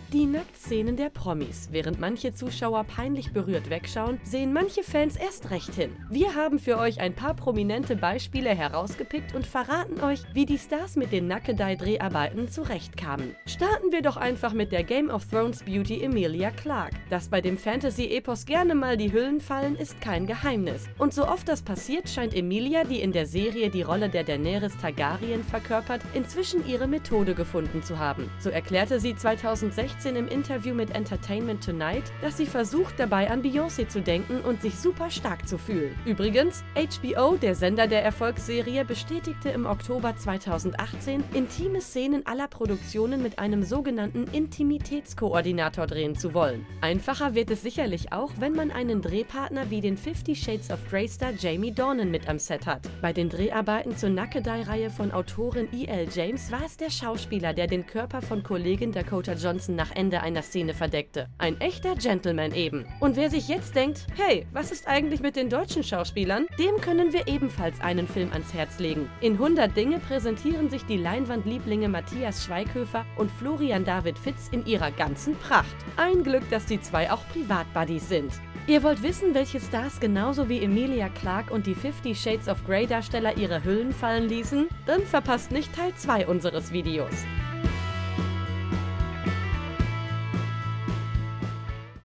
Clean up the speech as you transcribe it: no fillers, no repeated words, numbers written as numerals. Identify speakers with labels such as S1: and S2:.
S1: Die Nacktszenen der Promis. Während manche Zuschauer peinlich berührt wegschauen, sehen manche Fans erst recht hin. Wir haben für euch ein paar prominente Beispiele herausgepickt und verraten euch, wie die Stars mit den Nackedei-Dreharbeiten zurechtkamen. Starten wir doch einfach mit der Game of Thrones Beauty Emilia Clarke. Dass bei dem Fantasy-Epos gerne mal die Hüllen fallen, ist kein Geheimnis. Und so oft das passiert, scheint Emilia, die in der Serie die Rolle der Daenerys Targaryen verkörpert, inzwischen ihre Methode gefunden zu haben. So erklärte sie 2016 im Interview mit Entertainment Tonight, dass sie versucht, dabei an Beyoncé zu denken und sich super stark zu fühlen. Übrigens, HBO, der Sender der Erfolgsserie, bestätigte im Oktober 2018, intime Szenen aller Produktionen mit einem sogenannten Intimitätskoordinator drehen zu wollen. Einfacher wird es sicherlich auch, wenn man einen Drehpartner wie den 50 Shades of Grey-Star Jamie Dornan mit am Set hat. Bei den Dreharbeiten zur Nackedei-Reihe von Autorin E.L. James war es der Schauspieler, der den Körper von Kollegin Dakota Johnson nach Ende einer Szene verdeckte. Ein echter Gentleman eben. Und wer sich jetzt denkt, hey, was ist eigentlich mit den deutschen Schauspielern? Dem können wir ebenfalls einen Film ans Herz legen. In 100 Dinge präsentieren sich die Leinwandlieblinge Matthias Schweighöfer und Florian David Fitz in ihrer ganzen Pracht. Ein Glück, dass die zwei auch Privatbuddies sind. Ihr wollt wissen, welche Stars genauso wie Emilia Clarke und die 50 Shades of Grey Darsteller ihre Hüllen fallen ließen? Dann verpasst nicht Teil 2 unseres Videos.